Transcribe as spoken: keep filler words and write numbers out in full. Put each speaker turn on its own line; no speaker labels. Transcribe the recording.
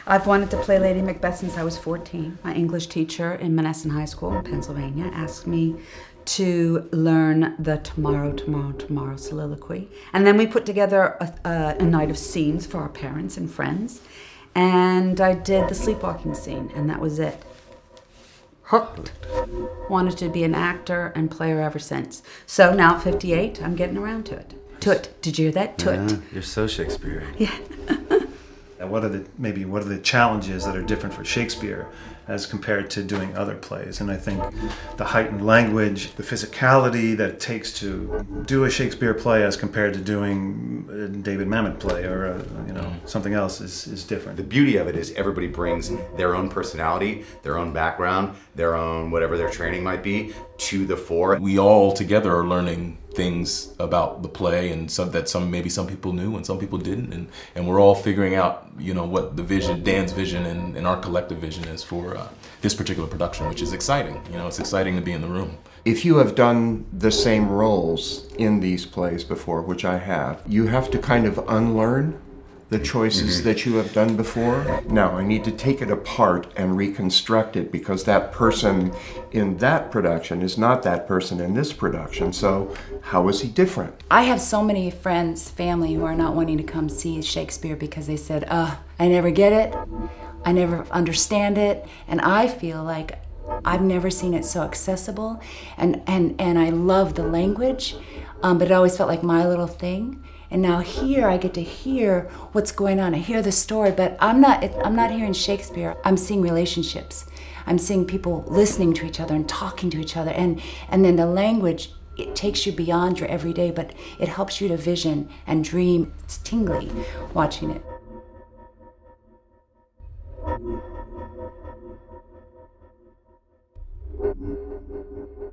I've wanted to play Lady Macbeth since I was fourteen. My English teacher in Menneson High School in Pennsylvania asked me to learn the Tomorrow, Tomorrow, Tomorrow soliloquy. And then we put together a, a, a night of scenes for our parents and friends. And I did the sleepwalking scene, and that was it. Hooked. Wanted to be an actor and player ever since. So now at fifty-eight, I'm getting around to it. To it. Did you hear that? To
yeah,
it.
You're so Shakespearean.
Yeah.
And what are the, maybe what are the challenges that are different for Shakespeare as compared to doing other plays? And I think the heightened language, the physicality that it takes to do a Shakespeare play as compared to doing a David Mamet play or a, you know, something else is, is different.
The beauty of it is everybody brings their own personality, their own background, their own whatever their training might be to the fore.
We all together are learning things about the play, and some that some maybe some people knew and some people didn't, and and we're all figuring out, you know, what the vision, Dan's vision, and, and our collective vision is for uh, this particular production, which is exciting. You know, it's exciting to be in the room.
If you have done the same roles in these plays before, which I have, you have to kind of unlearn the choices mm-hmm. that you have done before. Now I need to take it apart and reconstruct it, because that person in that production is not that person in this production. So how is he different?
I have so many friends, family, who are not wanting to come see Shakespeare because they said, uh, I never get it, I never understand it, and I feel like I've never seen it so accessible, and, and, and I love the language, um, but it always felt like my little thing. And now here I get to hear what's going on. I hear the story, but I'm not, I'm not hearing Shakespeare. I'm seeing relationships. I'm seeing people listening to each other and talking to each other. And, and then the language, it takes you beyond your everyday, but it helps you to vision and dream. It's tingly watching it.